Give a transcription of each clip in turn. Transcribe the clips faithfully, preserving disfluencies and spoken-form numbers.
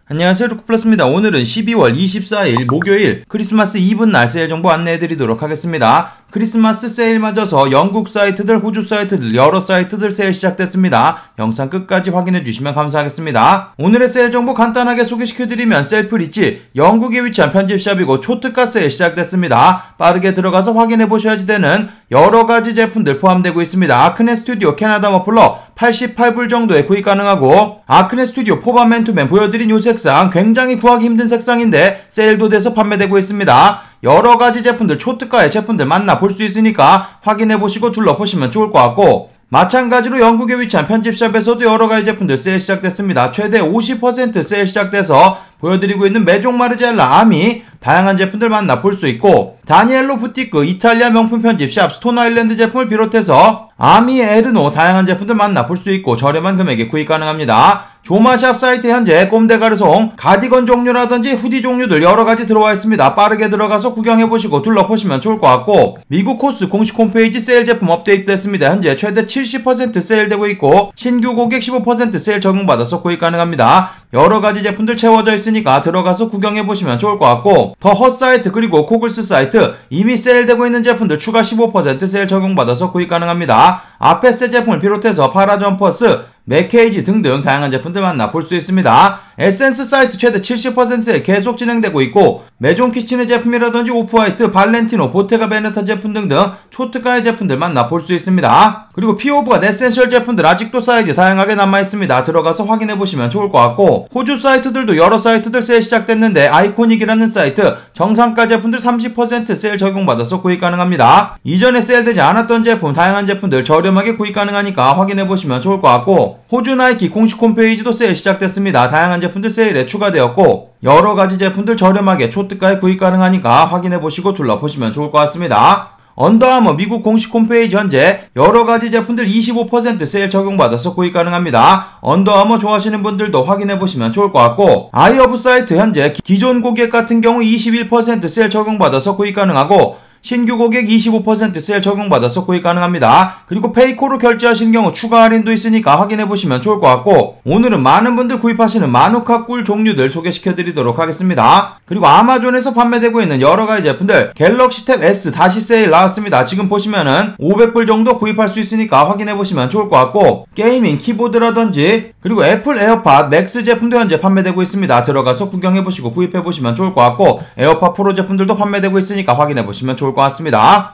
안녕하세요, 루크플러스입니다. 오늘은 십이월 이십사일 목요일 크리스마스 이브 날 세일 정보 안내해드리도록 하겠습니다. 크리스마스 세일 맞아서 영국 사이트들, 호주 사이트들, 여러 사이트들 세일 시작됐습니다. 영상 끝까지 확인해주시면 감사하겠습니다. 오늘의 세일 정보 간단하게 소개시켜드리면 셀프리치, 영국에 위치한 편집샵이고 초특가 세일 시작됐습니다. 빠르게 들어가서 확인해보셔야지 되는 여러가지 제품들 포함되고 있습니다. 아크네 스튜디오 캐나다 머플러 팔십팔 불 정도에 구입 가능하고, 아크네 스튜디오 포바 맨투맨 보여드린 요 색상 굉장히 구하기 힘든 색상인데 세일도 돼서 판매되고 있습니다. 여러가지 제품들, 초특가의 제품들 만나볼 수 있으니까 확인해보시고 둘러보시면 좋을 것 같고, 마찬가지로 영국에 위치한 편집샵에서도 여러가지 제품들 세일 시작됐습니다. 최대 오십 퍼센트 세일 시작돼서 보여드리고 있는 메종 마르젤라, 아미 다양한 제품들 만나볼 수 있고, 다니엘로 부티크 이탈리아 명품 편집샵 스톤 아일랜드 제품을 비롯해서 아미, 에르노 다양한 제품들 만나볼 수 있고 저렴한 금액에 구입 가능합니다. 조마샵 사이트 현재 꼼데가르송 가디건 종류라든지 후디 종류들 여러가지 들어와 있습니다. 빠르게 들어가서 구경해보시고 둘러보시면 좋을 것 같고, 미국 코스 공식 홈페이지 세일 제품 업데이트 됐습니다. 현재 최대 칠십 퍼센트 세일되고 있고 신규 고객 십오 퍼센트 세일 적용받아서 구입 가능합니다. 여러가지 제품들 채워져 있으니까 들어가서 구경해보시면 좋을 것 같고, 더 헛 사이트 그리고 코글스 사이트 이미 세일되고 있는 제품들 추가 십오 퍼센트 세일 적용받아서 구입 가능합니다. 아페세 제품을 비롯해서 파라 점퍼스, 맥케이지 등등 다양한 제품들 만나볼 수 있습니다. 에센스 사이트 최대 칠십 퍼센트 세일 계속 진행되고 있고, 메종 키친의 제품이라든지 오프화이트, 발렌티노, 보테가 베네타 제품 등등 초특가의 제품들 만나볼 수 있습니다. 그리고 피오브가 에센셜 제품들 아직도 사이즈 다양하게 남아있습니다. 들어가서 확인해보시면 좋을 것 같고, 호주 사이트들도 여러 사이트들 세일 시작됐는데 아이코닉이라는 사이트 정상가 제품들 삼십 퍼센트 세일 적용받아서 구입 가능합니다. 이전에 세일되지 않았던 제품, 다양한 제품들 저렴하게 구입 가능하니까 확인해보시면 좋을 것 같고, 호주 나이키 공식 홈페이지도 세일 시작됐습니다. 다양한 제품들 세일에 추가되었고 여러가지 제품들 저렴하게 초특가에 구입 가능하니까 확인해보시고 둘러보시면 좋을 것 같습니다. 언더아머 미국 공식 홈페이지 현재 여러가지 제품들 이십오 퍼센트 세일 적용받아서 구입 가능합니다. 언더아머 좋아하시는 분들도 확인해보시면 좋을 것 같고, 아이어브 사이트 현재 기존 고객 같은 경우 이십일 퍼센트 세일 적용받아서 구입 가능하고 신규 고객 이십오 퍼센트 세일 적용받아서 구입 가능합니다. 그리고 페이코로 결제하시는 경우 추가 할인도 있으니까 확인해보시면 좋을 것 같고, 오늘은 많은 분들 구입하시는 마누카 꿀 종류들 소개시켜드리도록 하겠습니다. 그리고 아마존에서 판매되고 있는 여러가지 제품들 갤럭시 탭 S 다시 세일 나왔습니다. 지금 보시면은 오백 불 정도 구입할 수 있으니까 확인해보시면 좋을 것 같고, 게이밍 키보드라든지 그리고 애플 에어팟 맥스 제품도 현재 판매되고 있습니다. 들어가서 구경해보시고 구입해보시면 좋을 것 같고, 에어팟 프로 제품들도 판매되고 있으니까 확인해보시면 좋을 것 같습니다. 것 같습니다.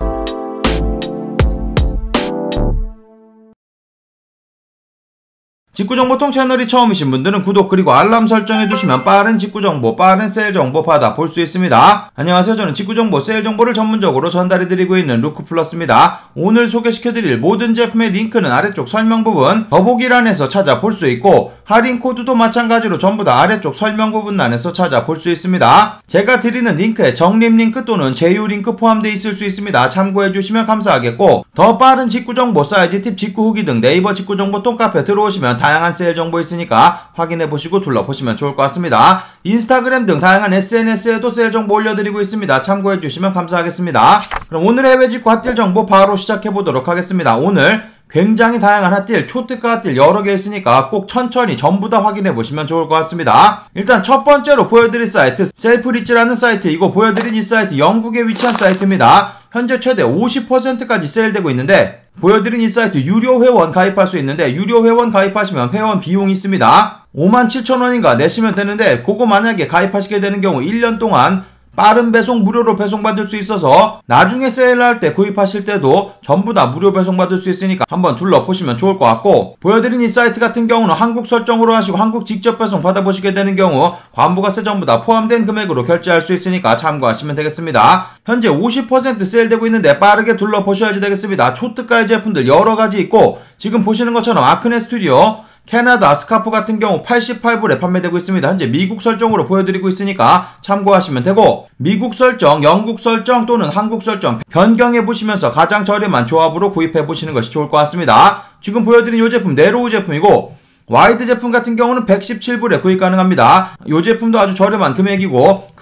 직구정보통 채널이 처음이신 분들은 구독 그리고 알람 설정해주시면 빠른 직구정보, 빠른 세일정보 받아볼 수 있습니다. 안녕하세요, 저는 직구정보, 세일정보를 전문적으로 전달해드리고 있는 루크플러스입니다. 오늘 소개시켜드릴 모든 제품의 링크는 아래쪽 설명 부분 더보기란에서 찾아볼 수 있고, 할인 코드도 마찬가지로 전부 다 아래쪽 설명 부분란에서 찾아볼 수 있습니다. 제가 드리는 링크에 적립 링크 또는 제휴 링크 포함되어 있을 수 있습니다. 참고해주시면 감사하겠고, 더 빠른 직구정보, 사이즈 팁, 직구 후기 등 네이버 직구정보통 카페 들어오시면 다양한 세일 정보 있으니까 확인해보시고 둘러보시면 좋을 것 같습니다. 인스타그램 등 다양한 에스엔에스에도 세일 정보 올려드리고 있습니다. 참고해주시면 감사하겠습니다. 그럼 오늘 해외 직구 핫딜 정보 바로 시작해보도록 하겠습니다. 오늘 굉장히 다양한 핫딜, 초특가 핫딜 여러 개 있으니까 꼭 천천히 전부 다 확인해보시면 좋을 것 같습니다. 일단 첫 번째로 보여드릴 사이트 셀프리치라는 사이트, 이거 보여드린 이 사이트 영국에 위치한 사이트입니다. 현재 최대 오십 퍼센트까지 세일되고 있는데, 보여드린 이 사이트 유료 회원 가입할 수 있는데, 유료 회원 가입하시면 회원 비용이 있습니다. 오만 칠천 원인가 내시면 되는데, 그거 만약에 가입하시게 되는 경우 일 년 동안 빠른 배송 무료로 배송받을 수 있어서 나중에 세일할 때 구입하실 때도 전부 다 무료 배송받을 수 있으니까 한번 둘러보시면 좋을 것 같고, 보여드린 이 사이트 같은 경우는 한국 설정으로 하시고 한국 직접 배송 받아보시게 되는 경우 관부가세 전부 다 포함된 금액으로 결제할 수 있으니까 참고하시면 되겠습니다. 현재 오십 퍼센트 세일되고 있는데 빠르게 둘러보셔야지 되겠습니다. 초특가의 제품들 여러가지 있고, 지금 보시는 것처럼 아크네 스튜디오 캐나다 스카프 같은 경우 팔십팔 불에 판매되고 있습니다. 현재 미국 설정으로 보여드리고 있으니까 참고하시면 되고, 미국 설정, 영국 설정 또는 한국 설정 변경해보시면서 가장 저렴한 조합으로 구입해보시는 것이 좋을 것 같습니다. 지금 보여드린 이 제품 네로우 제품이고, 와이드 제품 같은 경우는 백십칠 불에 구입 가능합니다. 이 제품도 아주 저렴한 금액이고, 그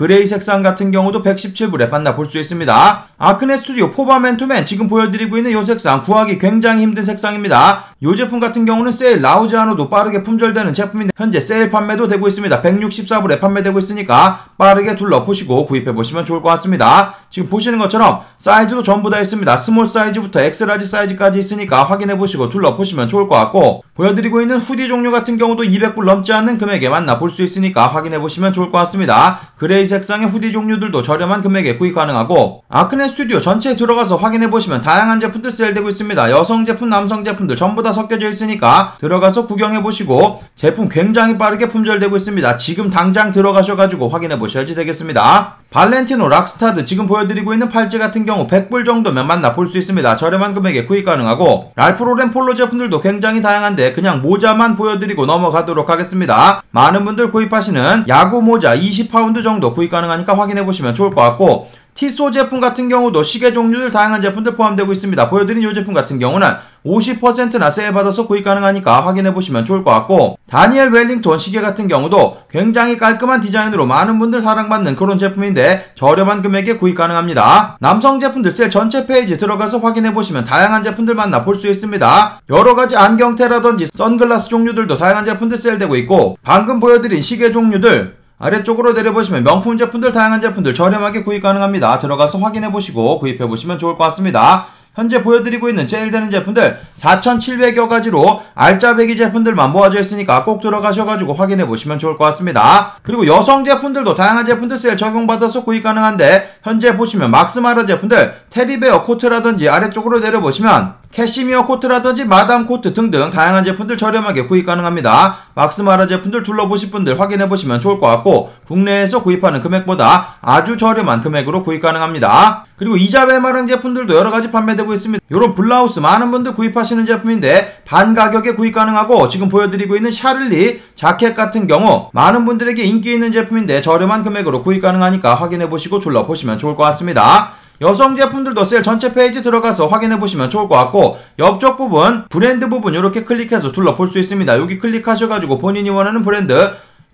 그레이 색상 같은 경우도 백십칠 불에 만나볼 수 있습니다. 아크네 스튜디오 포바맨투맨 지금 보여드리고 있는 이 색상 구하기 굉장히 힘든 색상입니다. 이 제품 같은 경우는 세일 나오지 않아도 빠르게 품절되는 제품인데 현재 세일 판매도 되고 있습니다. 백육십사 불에 판매되고 있으니까 빠르게 둘러보시고 구입해보시면 좋을 것 같습니다. 지금 보시는 것처럼 사이즈도 전부 다 있습니다. 스몰 사이즈부터 엑스라지 사이즈까지 있으니까 확인해보시고 둘러보시면 좋을 것 같고, 보여드리고 있는 후디 종류 같은 경우도 이백 불 넘지 않는 금액에 만나볼 수 있으니까 확인해보시면 좋을 것 같습니다. 그레이 색상의 후디 종류들도 저렴한 금액에 구입 가능하고, 아크네 스튜디오 전체에 들어가서 확인해보시면 다양한 제품들 세일되고 있습니다. 여성 제품, 남성 제품들 전부 다 섞여져 있으니까 들어가서 구경해보시고, 제품 굉장히 빠르게 품절되고 있습니다. 지금 당장 들어가셔가지고 확인해보셔야지 되겠습니다. 발렌티노 락스타드 지금 보여드리고 있는 팔찌 같은 경우 백 불 정도면 만나볼 수 있습니다. 저렴한 금액에 구입 가능하고, 랄프 로렌 폴로 제품들도 굉장히 다양한데 그냥 모자만 보여드리고 넘어가도록 하겠습니다. 많은 분들 구입하시는 야구 모자 이십 파운드 정도 구입 가능하니까 확인해보시면 좋을 것 같고, 티소 제품 같은 경우도 시계 종류들 다양한 제품들 포함되고 있습니다. 보여드린 이 제품 같은 경우는 오십 퍼센트나 세일 받아서 구입 가능하니까 확인해보시면 좋을 것 같고, 다니엘 웰링턴 시계 같은 경우도 굉장히 깔끔한 디자인으로 많은 분들 사랑받는 그런 제품인데 저렴한 금액에 구입 가능합니다. 남성 제품들 세일 전체 페이지 들어가서 확인해보시면 다양한 제품들 만나볼 수 있습니다. 여러가지 안경테라든지 선글라스 종류들도 다양한 제품들 세일되고 있고, 방금 보여드린 시계 종류들 아래쪽으로 내려보시면 명품 제품들 다양한 제품들 저렴하게 구입 가능합니다. 들어가서 확인해보시고 구입해보시면 좋을 것 같습니다. 현재 보여드리고 있는 세일되는 제품들 사천칠백여 가지로 알짜배기 제품들만 모아져 있으니까 꼭 들어가셔가지고 확인해보시면 좋을 것 같습니다. 그리고 여성 제품들도 다양한 제품들 세일 적용받아서 구입 가능한데, 현재 보시면 막스마라 제품들 테디베어 코트라든지 아래쪽으로 내려보시면 캐시미어 코트라든지 마담 코트 등등 다양한 제품들 저렴하게 구입 가능합니다. 막스마라 제품들 둘러보실 분들 확인해보시면 좋을 것 같고, 국내에서 구입하는 금액보다 아주 저렴한 금액으로 구입 가능합니다. 그리고 이자벨마랑 제품들도 여러가지 판매되고 있습니다. 요런 블라우스 많은 분들 구입하시는 제품인데 반 가격에 구입 가능하고, 지금 보여드리고 있는 샤를리 자켓 같은 경우 많은 분들에게 인기 있는 제품인데 저렴한 금액으로 구입 가능하니까 확인해보시고 둘러보시면 좋을 것 같습니다. 여성 제품들도 세일 전체 페이지 들어가서 확인해보시면 좋을 것 같고, 옆쪽 부분 브랜드 부분 이렇게 클릭해서 둘러볼 수 있습니다. 여기 클릭하셔가지고 본인이 원하는 브랜드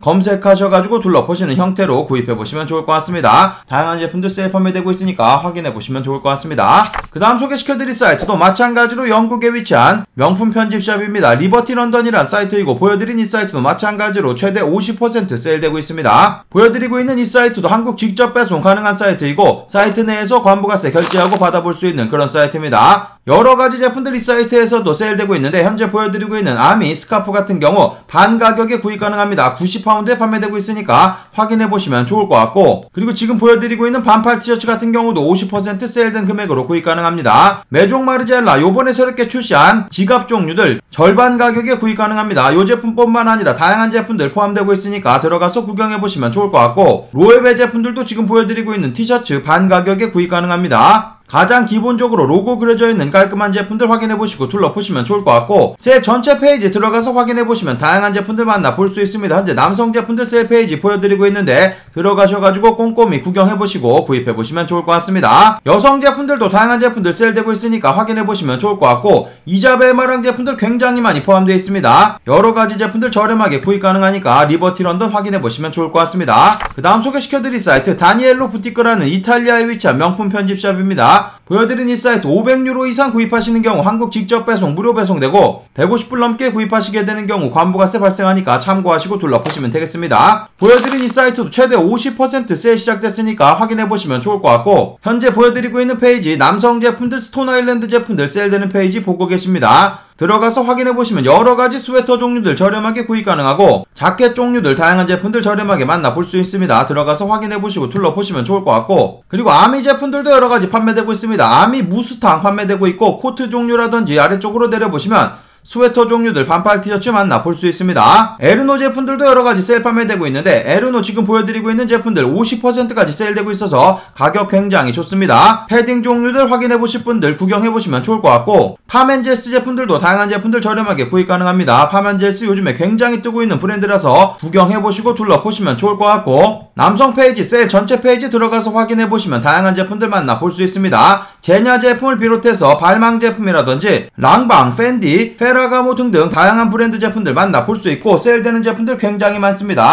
검색하셔가지고 둘러보시는 형태로 구입해보시면 좋을 것 같습니다. 다양한 제품들 세일 판매되고 있으니까 확인해보시면 좋을 것 같습니다. 그 다음 소개시켜드릴 사이트도 마찬가지로 영국에 위치한 명품 편집샵입니다. 리버티 런던이란 사이트이고, 보여드린 이 사이트도 마찬가지로 최대 오십 퍼센트 세일되고 있습니다. 보여드리고 있는 이 사이트도 한국 직접 배송 가능한 사이트이고, 사이트 내에서 관부가세 결제하고 받아볼 수 있는 그런 사이트입니다. 여러가지 제품들 이 사이트에서도 세일되고 있는데, 현재 보여드리고 있는 아미 스카프 같은 경우 반 가격에 구입 가능합니다. 구십 파운드에 판매되고 있으니까 확인해보시면 좋을 것 같고, 그리고 지금 보여드리고 있는 반팔 티셔츠 같은 경우도 오십 퍼센트 세일된 금액으로 구입 가능합니다. 메종 마르젤라 요번에 새롭게 출시한 지갑 종류들 절반 가격에 구입 가능합니다. 이 제품뿐만 아니라 다양한 제품들 포함되고 있으니까 들어가서 구경해보시면 좋을 것 같고, 로에베 제품들도 지금 보여드리고 있는 티셔츠 반 가격에 구입 가능합니다. 가장 기본적으로 로고 그려져 있는 깔끔한 제품들 확인해보시고 둘러보시면 좋을 것 같고, 세일 전체 페이지 들어가서 확인해보시면 다양한 제품들 만나볼 수 있습니다. 현재 남성 제품들 세일 페이지 보여드리고 있는데 들어가셔가지고 꼼꼼히 구경해보시고 구입해보시면 좋을 것 같습니다. 여성 제품들도 다양한 제품들 세일되고 있으니까 확인해보시면 좋을 것 같고, 이자벨마랑 제품들 굉장히 많이 포함되어 있습니다. 여러가지 제품들 저렴하게 구입 가능하니까 리버티 런던 확인해보시면 좋을 것 같습니다. 그 다음 소개시켜드릴 사이트 다니엘로 부티크라는 이탈리아에 위치한 명품 편집샵입니다. 보여드린 이 사이트 오백 유로 이상 구입하시는 경우 한국 직접 배송 무료 배송되고, 백오십 불 넘게 구입하시게 되는 경우 관부가세 발생하니까 참고하시고 둘러보시면 되겠습니다. 보여드린 이 사이트도 최대 오십 퍼센트 세일 시작됐으니까 확인해보시면 좋을 것 같고, 현재 보여드리고 있는 페이지 남성 제품들 스톤 아일랜드 제품들 세일되는 페이지 보고 계십니다. 들어가서 확인해보시면 여러가지 스웨터 종류들 저렴하게 구입 가능하고, 자켓 종류들 다양한 제품들 저렴하게 만나볼 수 있습니다. 들어가서 확인해보시고 둘러보시면 좋을 것 같고, 그리고 아미 제품들도 여러가지 판매되고 있습니다. 아미 무스탕 판매되고 있고, 코트 종류라든지 아래쪽으로 내려보시면 스웨터 종류들 반팔 티셔츠 만나볼 수 있습니다. 에르노 제품들도 여러가지 세일 판매되고 있는데, 에르노 지금 보여드리고 있는 제품들 오십 퍼센트까지 세일되고 있어서 가격 굉장히 좋습니다. 패딩 종류들 확인해보실 분들 구경해보시면 좋을 것 같고, 파멘젤스 제품들도 다양한 제품들 저렴하게 구입 가능합니다. 파멘젤스 요즘에 굉장히 뜨고 있는 브랜드라서 구경해보시고 둘러보시면 좋을 것 같고, 남성 페이지 세일 전체 페이지 들어가서 확인해보시면 다양한 제품들 만나볼 수 있습니다. 제냐 제품을 비롯해서 발망 제품이라든지 랑방, 펜디, 페라가모 등등 다양한 브랜드 제품들 만나볼 수 있고, 세일되는 제품들 굉장히 많습니다.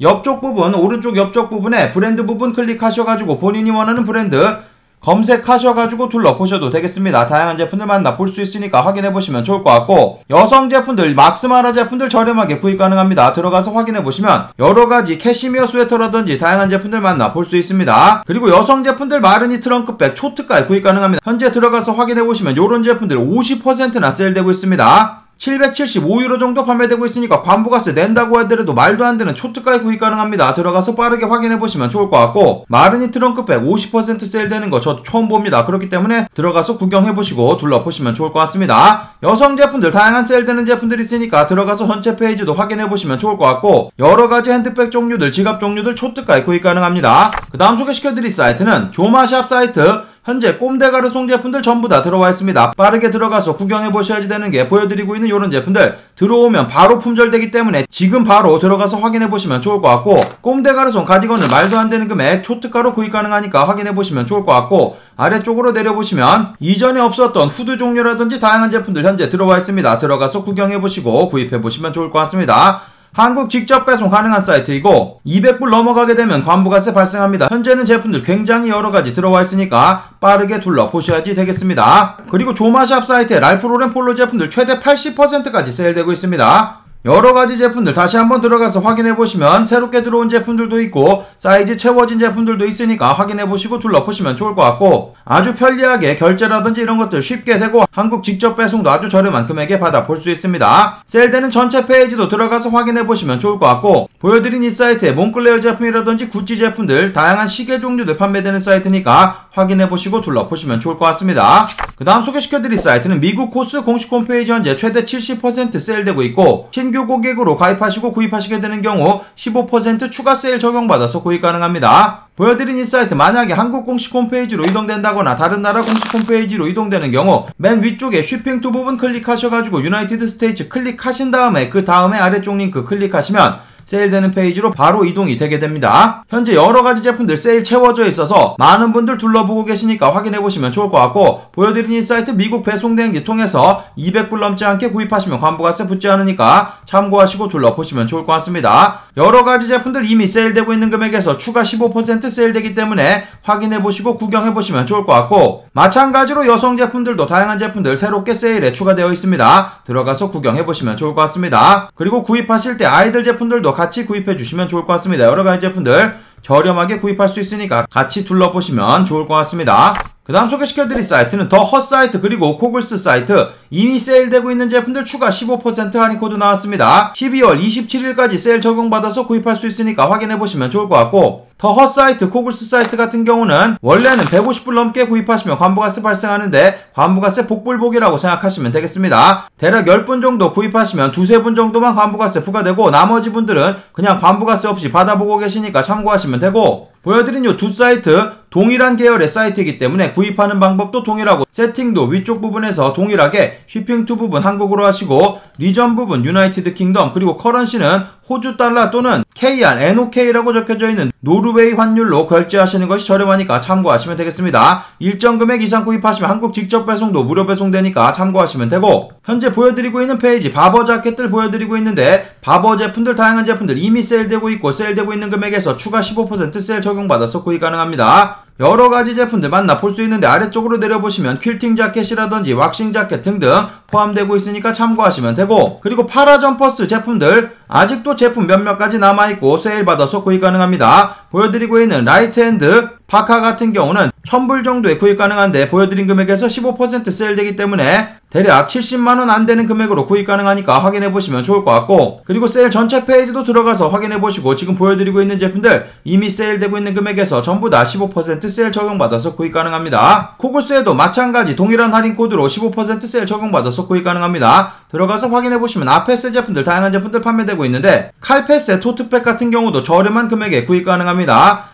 옆쪽 부분, 오른쪽 옆쪽 부분에 브랜드 부분 클릭하셔가지고 본인이 원하는 브랜드 검색하셔가지고 둘러보셔도 되겠습니다. 다양한 제품들 만나볼 수 있으니까 확인해보시면 좋을 것 같고, 여성 제품들, 막스마라 제품들 저렴하게 구입 가능합니다. 들어가서 확인해보시면 여러가지 캐시미어 스웨터라든지 다양한 제품들 만나볼 수 있습니다. 그리고 여성 제품들 마르니 트렁크백 초특가에 구입 가능합니다. 현재 들어가서 확인해보시면 요런 제품들 오십 퍼센트나 세일되고 있습니다. 칠백칠십오 유로 정도 판매되고 있으니까 관부가세 낸다고 하더라도 말도 안 되는 초특가에 구입 가능합니다. 들어가서 빠르게 확인해보시면 좋을 것 같고, 마르니 트렁크백 오십 퍼센트 세일되는 거 저도 처음 봅니다. 그렇기 때문에 들어가서 구경해보시고 둘러보시면 좋을 것 같습니다. 여성 제품들 다양한 세일되는 제품들이 있으니까 들어가서 전체 페이지도 확인해보시면 좋을 것 같고, 여러가지 핸드백 종류들, 지갑 종류들 초특가에 구입 가능합니다. 그 다음 소개시켜드릴 사이트는 조마샵 사이트, 현재 꼼데가르송 제품들 전부 다 들어와 있습니다. 빠르게 들어가서 구경해보셔야지 되는 게 보여드리고 있는 이런 제품들 들어오면 바로 품절되기 때문에 지금 바로 들어가서 확인해보시면 좋을 것 같고, 꼼데가르송 가디건을 말도 안 되는 금액 초특가로 구입 가능하니까 확인해보시면 좋을 것 같고, 아래쪽으로 내려보시면 이전에 없었던 후드 종류라든지 다양한 제품들 현재 들어와 있습니다. 들어가서 구경해보시고 구입해보시면 좋을 것 같습니다. 한국 직접 배송 가능한 사이트이고 이백 불 넘어가게 되면 관부가세 발생합니다. 현재는 제품들 굉장히 여러가지 들어와 있으니까 빠르게 둘러보셔야지 되겠습니다. 그리고 조마샵 사이트에 랄프 로렌 폴로 제품들 최대 팔십 퍼센트까지 세일되고 있습니다. 여러가지 제품들 다시 한번 들어가서 확인해보시면 새롭게 들어온 제품들도 있고 사이즈 채워진 제품들도 있으니까 확인해보시고 둘러보시면 좋을 것 같고, 아주 편리하게 결제라든지 이런 것들 쉽게 되고 한국 직접 배송도 아주 저렴한 금액에 받아볼 수 있습니다. 세일되는 전체 페이지도 들어가서 확인해보시면 좋을 것 같고, 보여드린 이 사이트에 몽클레어 제품이라든지 구찌 제품들 다양한 시계 종류들 판매되는 사이트니까 확인해보시고 둘러보시면 좋을 것 같습니다. 그 다음 소개시켜드릴 사이트는 미국 코스 공식 홈페이지 현재 최대 칠십 퍼센트 세일되고 있고, 신규 고객으로 가입하시고 구입하시게 되는 경우 십오 퍼센트 추가 세일 적용받아서 구입 가능합니다. 보여드린 이 사이트 만약에 한국 공식 홈페이지로 이동된다거나 다른 나라 공식 홈페이지로 이동되는 경우 맨 위쪽에 쉬핑 투 부분 클릭하셔가지고 유나이티드 스테이츠 클릭하신 다음에 그 다음에 아래쪽 링크 클릭하시면 세일되는 페이지로 바로 이동이 되게 됩니다. 현재 여러가지 제품들 세일 채워져 있어서 많은 분들 둘러보고 계시니까 확인해보시면 좋을 것 같고, 보여드린 이 사이트 미국 배송대행지 통해서 이백 불 넘지 않게 구입하시면 관부가세 붙지 않으니까 참고하시고 둘러보시면 좋을 것 같습니다. 여러가지 제품들 이미 세일되고 있는 금액에서 추가 십오 퍼센트 세일되기 때문에 확인해보시고 구경해보시면 좋을 것 같고, 마찬가지로 여성 제품들도 다양한 제품들 새롭게 세일에 추가되어 있습니다. 들어가서 구경해보시면 좋을 것 같습니다. 그리고 구입하실 때 아이들 제품들도 같이 구입해 주시면 좋을 것 같습니다. 여러가지 제품들 저렴하게 구입할 수 있으니까 같이 둘러보시면 좋을 것 같습니다. 그 다음 소개시켜드릴 사이트는 더 헛 사이트 그리고 코글스 사이트, 이미 세일되고 있는 제품들 추가 십오 퍼센트 할인 코드 나왔습니다. 십이월 이십칠일까지 세일 적용받아서 구입할 수 있으니까 확인해보시면 좋을 것 같고, 더 헛 사이트, 코글스 사이트 같은 경우는 원래는 백오십 불 넘게 구입하시면 관부가세 발생하는데 관부가세 복불복이라고 생각하시면 되겠습니다. 대략 십 분 정도 구입하시면 두세 분 정도만 관부가세 부과되고 나머지 분들은 그냥 관부가세 없이 받아보고 계시니까 참고하시면 되고, 보여드린 이 두 사이트 동일한 계열의 사이트이기 때문에 구입하는 방법도 동일하고 세팅도 위쪽 부분에서 동일하게 쉬핑 투 부분 한국어로 하시고 리전 부분 유나이티드 킹덤 그리고 커런시는 호주 달러 또는 케이알, 엔오케이라고 적혀져 있는 노르웨이 환율로 결제하시는 것이 저렴하니까 참고하시면 되겠습니다. 일정 금액 이상 구입하시면 한국 직접 배송도 무료 배송되니까 참고하시면 되고, 현재 보여드리고 있는 페이지 바버 자켓들 보여드리고 있는데 바버 제품들 다양한 제품들 이미 세일되고 있고 세일되고 있는 금액에서 추가 십오 퍼센트 세일 적용받아서 구입 가능합니다. 여러가지 제품들 만나볼 수 있는데 아래쪽으로 내려보시면 퀼팅 자켓이라든지 왁싱 자켓 등등 포함되고 있으니까 참고하시면 되고, 그리고 파라 점퍼스 제품들 아직도 제품 몇몇 가지 남아있고 세일받아서 구입 가능합니다. 보여드리고 있는 라이트 핸드 파카 같은 경우는 천 불 정도에 구입 가능한데 보여드린 금액에서 십오 퍼센트 세일되기 때문에 대략 칠십만 원 안되는 금액으로 구입 가능하니까 확인해보시면 좋을 것 같고, 그리고 세일 전체 페이지도 들어가서 확인해보시고 지금 보여드리고 있는 제품들 이미 세일되고 있는 금액에서 전부 다 십오 퍼센트 세일 적용받아서 구입 가능합니다. 코글스에도 마찬가지 동일한 할인 코드로 십오 퍼센트 세일 적용받아서 구입 가능합니다. 들어가서 확인해보시면 아페스 제품들 다양한 제품들 판매되고 있는데 칼페스 토트백 같은 경우도 저렴한 금액에 구입 가능합니다.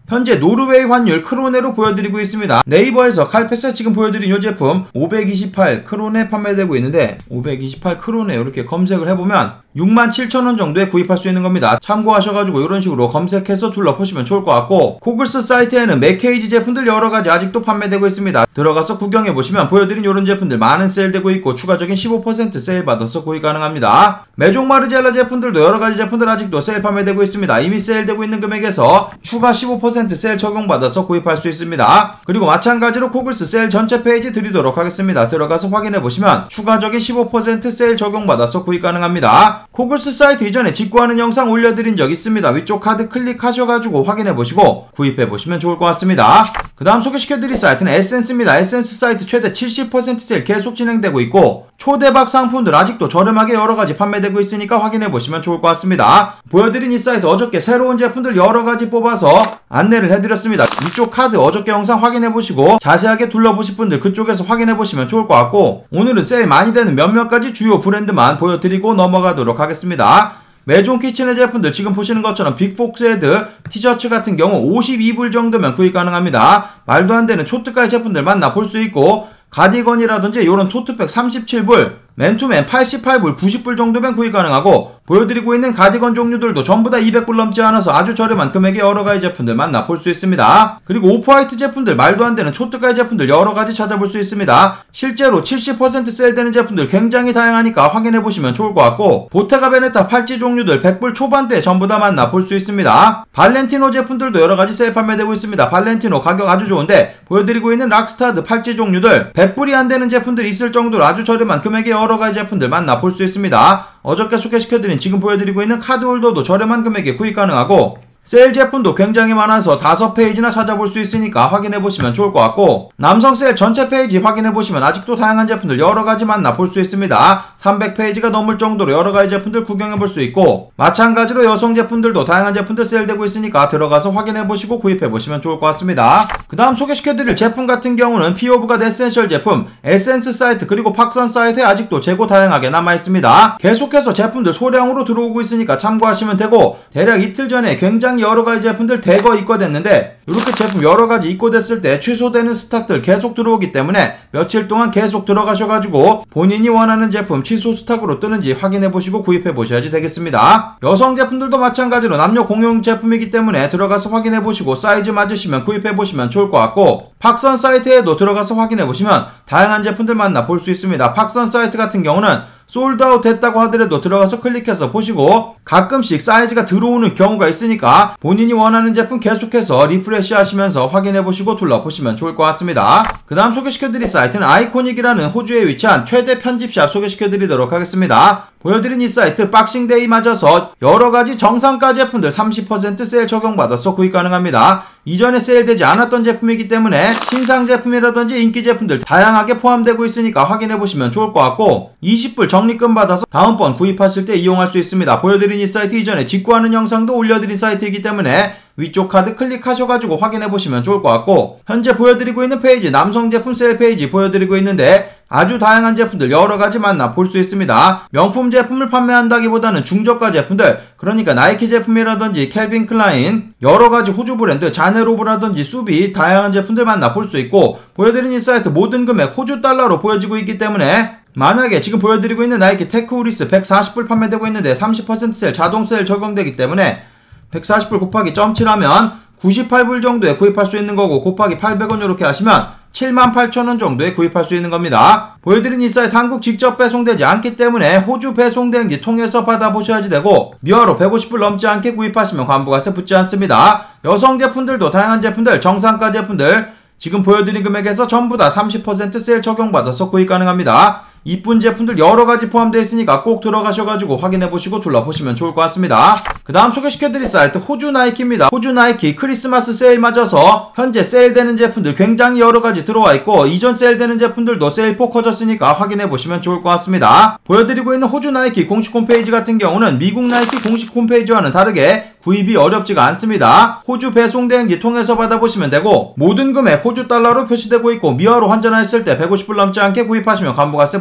현재 노르웨이 환율 크로네로 보여드리고 있습니다. 네이버에서 칼패스 지금 보여드린 이 제품 오백이십팔 크로네 판매되고 있는데 오백이십팔 크로네 이렇게 검색을 해보면 육만 칠천 원 정도에 구입할 수 있는 겁니다. 참고하셔가지고 이런 식으로 검색해서 둘러보시면 좋을 것 같고, 코글스 사이트에는 맥케이지 제품들 여러가지 아직도 판매되고 있습니다. 들어가서 구경해보시면 보여드린 이런 제품들 많은 세일되고 있고 추가적인 십오 퍼센트 세일 받아서 구입 가능합니다. 메종 마르젤라 제품들도 여러가지 제품들 아직도 세일 판매되고 있습니다. 이미 세일되고 있는 금액에서 추가 십오 퍼센트 세일 적용받아서 구입할 수 있습니다. 그리고 마찬가지로 코글스 세일 전체 페이지 드리도록 하겠습니다. 들어가서 확인해보시면 추가적인 십오 퍼센트 세일 적용받아서 구입 가능합니다. 코글스 사이트 이전에 직구하는 영상 올려드린 적 있습니다. 위쪽 카드 클릭하셔가지고 확인해보시고 구입해보시면 좋을 것 같습니다. 그 다음 소개시켜드릴 사이트는 에센스입니다. 에센스 사이트 최대 칠십 퍼센트 세일 계속 진행되고 있고 초대박 상품들 아직도 저렴하게 여러가지 판매되고 있으니까 확인해보시면 좋을 것 같습니다. 보여드린 이 사이트 어저께 새로운 제품들 여러가지 뽑아서 안내를 해드렸습니다. 이쪽 카드 어저께 영상 확인해보시고 자세하게 둘러보실 분들 그쪽에서 확인해보시면 좋을 것 같고, 오늘은 세일 많이 되는 몇몇 가지 주요 브랜드만 보여드리고 넘어가도록 하겠습니다. 메종 키친의 제품들 지금 보시는 것처럼 빅폭스헤드 티셔츠 같은 경우 오십이 불 정도면 구입 가능합니다. 말도 안 되는 초특가의 제품들 만나볼 수 있고, 가디건이라든지 이런 토트백 삼십칠 불, 맨투맨 팔십팔 불, 구십 불 정도면 구입 가능하고, 보여드리고 있는 가디건 종류들도 전부 다 이백 불 넘지 않아서 아주 저렴한 금액의 여러가지 제품들 만나볼 수 있습니다. 그리고 오프화이트 제품들 말도 안 되는 초특가의 제품들 여러가지 찾아볼 수 있습니다. 실제로 칠십 퍼센트 세일되는 제품들 굉장히 다양하니까 확인해보시면 좋을 것 같고, 보테가 베네타 팔찌 종류들 백 불 초반대 전부 다 만나볼 수 있습니다. 발렌티노 제품들도 여러가지 세일 판매되고 있습니다. 발렌티노 가격 아주 좋은데 보여드리고 있는 락스타드 팔찌 종류들 백 불이 안 되는 제품들이 있을 정도로 아주 저렴한 금액의 여러가지 제품들 만나볼 수 있습니다. 어저께 소개시켜드린 지금 보여드리고 있는 카드홀더도 저렴한 금액에 구입 가능하고, 세일 제품도 굉장히 많아서 다섯 페이지나 찾아볼 수 있으니까 확인해보시면 좋을 것 같고, 남성 세일 전체 페이지 확인해보시면 아직도 다양한 제품들 여러가지 만나볼 수 있습니다. 삼백 페이지가 넘을 정도로 여러가지 제품들 구경해볼 수 있고, 마찬가지로 여성 제품들도 다양한 제품들 세일되고 있으니까 들어가서 확인해보시고 구입해보시면 좋을 것 같습니다. 그 다음 소개시켜드릴 제품 같은 경우는 피오브갓 에센셜 제품 에센스 사이트 그리고 팍선 사이트에 아직도 재고 다양하게 남아있습니다. 계속해서 제품들 소량으로 들어오고 있으니까 참고하시면 되고, 대략 이틀 전에 굉장히 여러가지 제품들 대거 입고됐는데 이렇게 제품 여러가지 입고됐을 때 취소되는 스탁들 계속 들어오기 때문에 며칠 동안 계속 들어가셔가지고 본인이 원하는 제품 취소 스탁으로 뜨는지 확인해보시고 구입해보셔야지 되겠습니다. 여성 제품들도 마찬가지로 남녀 공용 제품이기 때문에 들어가서 확인해보시고 사이즈 맞으시면 구입해보시면 좋을 것 같고, 팍선 사이트에도 들어가서 확인해보시면 다양한 제품들 만나볼 수 있습니다. 팍선 사이트 같은 경우는 솔드아웃 됐다고 하더라도 들어가서 클릭해서 보시고 가끔씩 사이즈가 들어오는 경우가 있으니까 본인이 원하는 제품 계속해서 리프레시 하시면서 확인해보시고 둘러보시면 좋을 것 같습니다. 그 다음 소개시켜드릴 사이트는 아이코닉이라는 호주에 위치한 최대 편집샵 소개시켜드리도록 하겠습니다. 보여드린 이 사이트 박싱데이 맞아서 여러가지 정상가 제품들 삼십 퍼센트 세일 적용받아서 구입 가능합니다. 이전에 세일되지 않았던 제품이기 때문에 신상 제품이라든지 인기 제품들 다양하게 포함되고 있으니까 확인해보시면 좋을 것 같고, 이십 불 적립금 받아서 다음번 구입하실 때 이용할 수 있습니다. 보여드린 이 사이트 이전에 직구하는 영상도 올려드린 사이트이기 때문에 위쪽 카드 클릭하셔가지고 확인해보시면 좋을 것 같고, 현재 보여드리고 있는 페이지 남성 제품 세일 페이지 보여드리고 있는데 아주 다양한 제품들 여러가지 만나볼 수 있습니다. 명품 제품을 판매한다기보다는 중저가 제품들, 그러니까 나이키 제품이라든지 캘빈 클라인, 여러가지 호주 브랜드 자네로브라든지 수비 다양한 제품들 만나볼 수 있고, 보여드린 이 사이트 모든 금액 호주 달러로 보여지고 있기 때문에 만약에 지금 보여드리고 있는 나이키 테크 우리스 백사십 불 판매되고 있는데 삼십 퍼센트 세일 자동 세일 적용되기 때문에 백사십 불 곱하기 점 칠 하면 구십팔 불 정도에 구입할 수 있는 거고, 곱하기 팔백 원 이렇게 하시면 칠만 팔천 원 정도에 구입할 수 있는 겁니다. 보여드린 이 사이트 한국 직접 배송되지 않기 때문에 호주 배송대행지 통해서 받아보셔야지 되고, 미화로 백오십 불 넘지 않게 구입하시면 관부가세 붙지 않습니다. 여성 제품들도 다양한 제품들 정상가 제품들 지금 보여드린 금액에서 전부 다 삼십 퍼센트 세일 적용받아서 구입 가능합니다. 이쁜 제품들 여러가지 포함되어 있으니까 꼭 들어가셔가지고 확인해보시고 둘러보시면 좋을 것 같습니다. 그 다음 소개시켜드릴 사이트 호주 나이키입니다. 호주 나이키 크리스마스 세일 맞아서 현재 세일되는 제품들 굉장히 여러가지 들어와 있고, 이전 세일되는 제품들도 세일 폭 커졌으니까 확인해보시면 좋을 것 같습니다. 보여드리고 있는 호주 나이키 공식 홈페이지 같은 경우는 미국 나이키 공식 홈페이지와는 다르게 구입이 어렵지가 않습니다. 호주 배송대행지 통해서 받아보시면 되고, 모든 금액 호주 달러로 표시되고 있고, 미화로 환전했을 때 백오십 불 넘지 않게 구입하시면 관부가세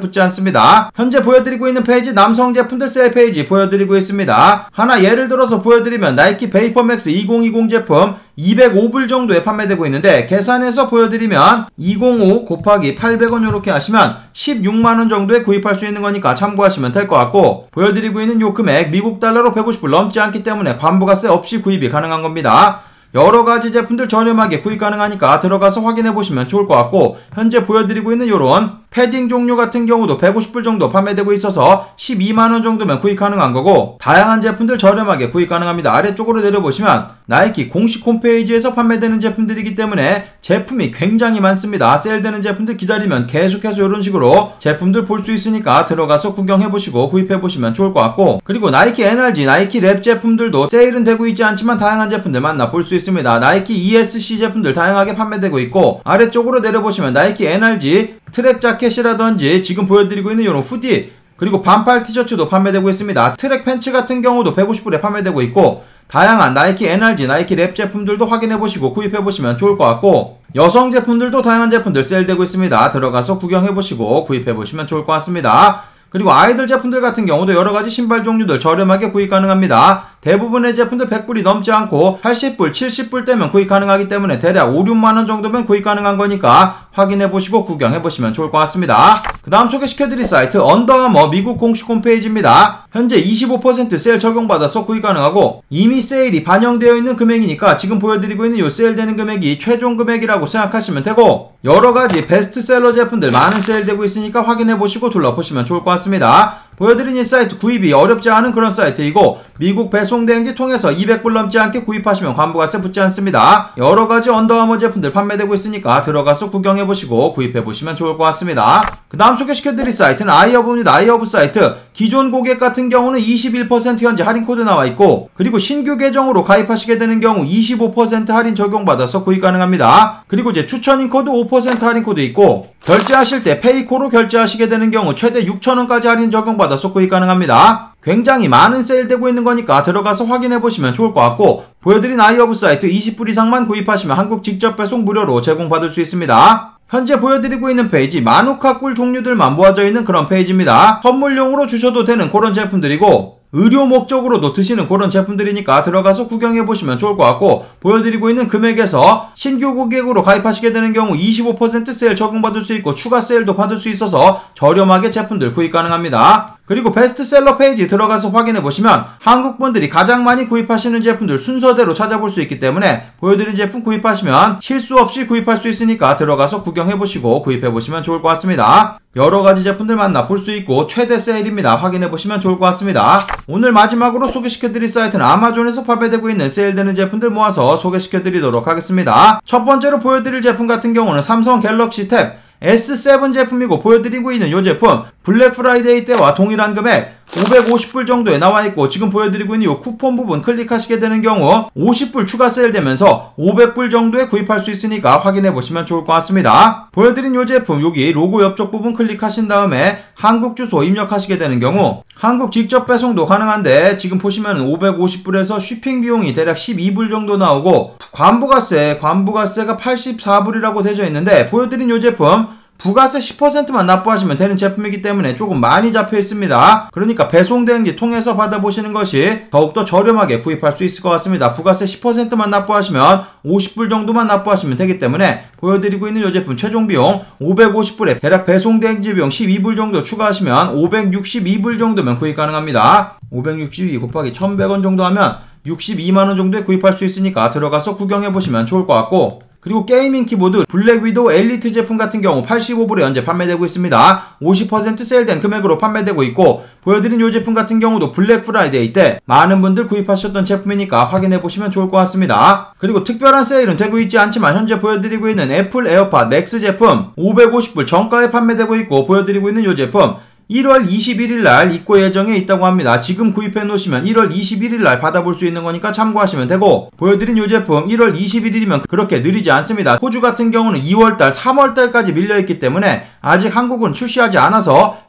붙지 않습니다. 현재 보여드리고 있는 페이지 남성 제품들 세일 페이지 보여드리고 있습니다. 하나 예를 들어서 보여드리면 나이키 베이퍼맥스 이천이십 제품 이백오 불 정도에 판매되고 있는데 계산해서 보여드리면 이백오 곱하기 팔백 원 이렇게 하시면 십육만 원 정도에 구입할 수 있는 거니까 참고하시면 될 것 같고, 보여드리고 있는 요 금액 미국 달러로 백오십 불 넘지 않기 때문에 관부가세 없이 구입이 가능한 겁니다. 여러가지 제품들 저렴하게 구입 가능하니까 들어가서 확인해보시면 좋을 것 같고, 현재 보여드리고 있는 요런 패딩 종류 같은 경우도 백오십 불 정도 판매되고 있어서 십이만 원 정도면 구입 가능한 거고, 다양한 제품들 저렴하게 구입 가능합니다. 아래쪽으로 내려보시면 나이키 공식 홈페이지에서 판매되는 제품들이기 때문에 제품이 굉장히 많습니다. 세일되는 제품들 기다리면 계속해서 이런 식으로 제품들 볼 수 있으니까 들어가서 구경해보시고 구입해보시면 좋을 것 같고, 그리고 나이키 엔알지, 나이키 랩 제품들도 세일은 되고 있지 않지만 다양한 제품들 만나 볼 수 있습니다. 나이키 이에스씨 제품들 다양하게 판매되고 있고, 아래쪽으로 내려보시면 나이키 엔알지 트랙 자켓이라든지 지금 보여드리고 있는 이런 후디, 그리고 반팔 티셔츠도 판매되고 있습니다. 트랙 팬츠 같은 경우도 백오십 불에 판매되고 있고, 다양한 나이키 엔알지, 나이키 랩 제품들도 확인해보시고 구입해보시면 좋을 것 같고, 여성 제품들도 다양한 제품들 세일되고 있습니다. 들어가서 구경해보시고 구입해보시면 좋을 것 같습니다. 그리고 아이들 제품들 같은 경우도 여러가지 신발 종류들 저렴하게 구입 가능합니다. 대부분의 제품들 백 불이 넘지 않고 팔십 불, 칠십 불대면 구입 가능하기 때문에 대략 오, 육만 원 정도면 구입 가능한 거니까 확인해보시고 구경해보시면 좋을 것 같습니다. 그 다음 소개시켜드릴 사이트 언더아머 미국 공식 홈페이지입니다. 현재 이십오 퍼센트 세일 적용받아서 구입 가능하고, 이미 세일이 반영되어 있는 금액이니까 지금 보여드리고 있는 이 세일되는 금액이 최종 금액이라고 생각하시면 되고, 여러가지 베스트셀러 제품들 많은 세일되고 있으니까 확인해보시고 둘러보시면 좋을 것 같습니다. 보여드린 이 사이트 구입이 어렵지 않은 그런 사이트이고, 미국 배송대행지 통해서 이백 불 넘지 않게 구입하시면 관부가세 붙지 않습니다. 여러가지 언더아머 제품들 판매되고 있으니까 들어가서 구경해보시고 구입해보시면 좋을 것 같습니다. 그 다음 소개시켜드릴 사이트는 아이허브입니다. 아이허브 사이트, 기존 고객 같은 경우는 이십일 퍼센트 현재 할인 코드 나와있고, 그리고 신규 계정으로 가입하시게 되는 경우 이십오 퍼센트 할인 적용받아서 구입 가능합니다. 그리고 이제 추천인 코드 오 퍼센트 할인 코드 있고, 결제하실 때 페이코로 결제하시게 되는 경우 최대 육천 원까지 할인 적용받아서 구입 가능합니다. 굉장히 많은 세일되고 있는 거니까 들어가서 확인해보시면 좋을 것 같고, 보여드린 아이허브 사이트 이십 불 이상만 구입하시면 한국 직접 배송 무료로 제공받을 수 있습니다. 현재 보여드리고 있는 페이지 마누카 꿀 종류들만 모아져 있는 그런 페이지입니다. 선물용으로 주셔도 되는 그런 제품들이고, 의료 목적으로도 드시는 그런 제품들이니까 들어가서 구경해보시면 좋을 것 같고, 보여드리고 있는 금액에서 신규 고객으로 가입하시게 되는 경우 이십오 퍼센트 세일 적용받을 수 있고 추가 세일도 받을 수 있어서 저렴하게 제품들 구입 가능합니다. 그리고 베스트셀러 페이지 들어가서 확인해보시면 한국분들이 가장 많이 구입하시는 제품들 순서대로 찾아볼 수 있기 때문에 보여드린 제품 구입하시면 실수 없이 구입할 수 있으니까 들어가서 구경해보시고 구입해보시면 좋을 것 같습니다. 여러가지 제품들 만나 볼 수 있고 최대 세일입니다. 확인해보시면 좋을 것 같습니다. 오늘 마지막으로 소개시켜드릴 사이트는 아마존에서 판매되고 있는 세일되는 제품들 모아서 소개시켜드리도록 하겠습니다. 첫 번째로 보여드릴 제품 같은 경우는 삼성 갤럭시 탭 에스 세븐 제품이고, 보여드리고 있는 이 제품 블랙 프라이데이 때와 동일한 금액 오백오십 불 정도에 나와있고, 지금 보여드리고 있는 이 쿠폰 부분 클릭하시게 되는 경우 오십 불 추가 세일되면서 오백 불 정도에 구입할 수 있으니까 확인해보시면 좋을 것 같습니다. 보여드린 이 제품 여기 로고 옆쪽 부분 클릭하신 다음에 한국 주소 입력하시게 되는 경우 한국 직접 배송도 가능한데, 지금 보시면 오백오십 불에서 쉬핑 비용이 대략 십이 불 정도 나오고, 관부가세, 관부가세가 팔십사 불이라고 되어 있는데, 보여드린 이 제품 부가세 십 퍼센트만 납부하시면 되는 제품이기 때문에 조금 많이 잡혀 있습니다. 그러니까 배송대행지 통해서 받아보시는 것이 더욱더 저렴하게 구입할 수 있을 것 같습니다. 부가세 십 퍼센트만 납부하시면 오십 불 정도만 납부하시면 되기 때문에 보여드리고 있는 이 제품 최종 비용 오백오십 불에 대략 배송대행지 비용 십이 불 정도 추가하시면 오백육십이 불 정도면 구입 가능합니다. 오백육십이 곱하기 천백 원 정도 하면 육십이만 원 정도에 구입할 수 있으니까 들어가서 구경해보시면 좋을 것 같고, 그리고 게이밍 키보드 블랙 위도우 엘리트 제품 같은 경우 팔십오 불에 현재 판매되고 있습니다. 오십 퍼센트 세일된 금액으로 판매되고 있고, 보여드린 이 제품 같은 경우도 블랙 프라이데이 때 많은 분들 구입하셨던 제품이니까 확인해보시면 좋을 것 같습니다. 그리고 특별한 세일은 되고 있지 않지만 현재 보여드리고 있는 애플 에어팟 맥스 제품 오백오십 불 정가에 판매되고 있고, 보여드리고 있는 이 제품 일월 이십일일 날 입고 예정에 있다고 합니다. 지금 구입해 놓으시면 일월 이십일일 날 받아볼 수 있는 거니까 참고하시면 되고, 보여드린 이 제품 일월 이십일일이면 그렇게 느리지 않습니다. 호주 같은 경우는 이월 달, 삼월 달까지 밀려있기 때문에 아직 한국은 출시하지 않아서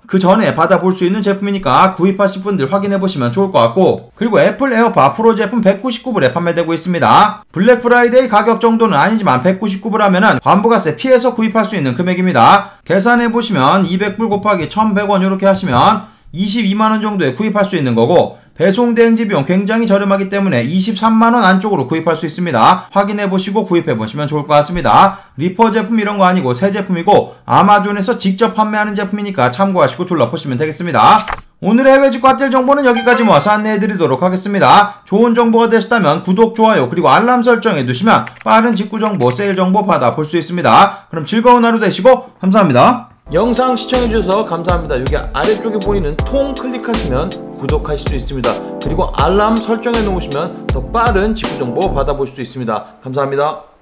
그 전에 받아볼 수 있는 제품이니까 구입하실 분들 확인해 보시면 좋을 것 같고, 그리고 애플 에어팟 프로 제품 백구십구 불에 판매되고 있습니다. 블랙 프라이데이 가격 정도는 아니지만 백구십구 불하면은 환부가세 피해서 구입할 수 있는 금액입니다. 계산해 보시면 이백 불 곱하기 천백 원 이렇게 하시면 이십이만 원 정도에 구입할 수 있는 거고, 배송 대행지 비용 굉장히 저렴하기 때문에 이십삼만 원 안쪽으로 구입할 수 있습니다. 확인해보시고 구입해보시면 좋을 것 같습니다. 리퍼 제품 이런 거 아니고 새 제품이고 아마존에서 직접 판매하는 제품이니까 참고하시고 둘러보시면 되겠습니다. 오늘의 해외 직구 핫딜 정보는 여기까지 모아서 안내해드리도록 하겠습니다. 좋은 정보가 되셨다면 구독, 좋아요, 그리고 알람 설정해두시면 빠른 직구 정보, 세일 정보 받아볼 수 있습니다. 그럼 즐거운 하루 되시고 감사합니다. 영상 시청해주셔서 감사합니다. 여기 아래쪽에 보이는 통 클릭하시면 구독하실 수 있습니다. 그리고 알람 설정해 놓으시면 더 빠른 직구 정보 받아볼 수 있습니다. 감사합니다.